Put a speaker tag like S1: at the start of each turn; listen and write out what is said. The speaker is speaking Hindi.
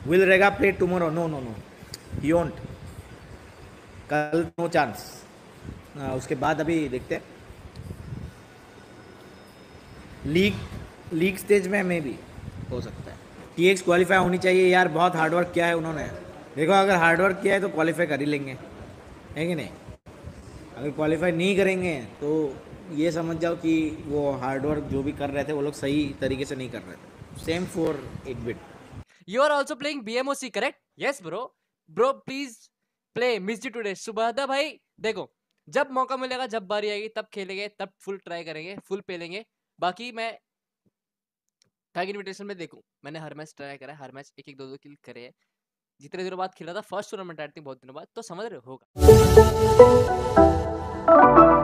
S1: Will Rega play tomorrow? No no no, he won't. कल नो चांस। उसके बाद अभी देखते हैं। लीग स्टेज में मे भी हो सकता है। टीएक्स क्वालिफाई होनी चाहिए यार, बहुत हार्डवर्क किया है उन्होंने। देखो अगर हार्डवर्क किया है तो क्वालिफाई कर ही लेंगे, है कि नहीं? अगर क्वालिफाई नहीं करेंगे तो ये समझ जाओ कि वो हार्डवर्क जो भी कर रहे थे वो लोग सही तरीके से नहीं कर रहे थे। Same for 8-bit।
S2: You are also playing BMOC, correct? Yes, bro. Bro, please play Misty today. सुबहदा भाई देखो, जब मौका मिलेगा, जब बारी आएगी तब खेलेंगे, तब फुल ट्राई करेंगे, फुल पेलेंगे। बाकी मैं टैग इनविटेशन में देखूं, मैंने हर मैच ट्राई करा है, हर मैच एक एक दो दो किल करे हैं। जितने दिनों बाद खेला था, फर्स्ट टूर्नामेंट आई थिंक बहुत दिनों बाद, तो समझ रहे हो होगा।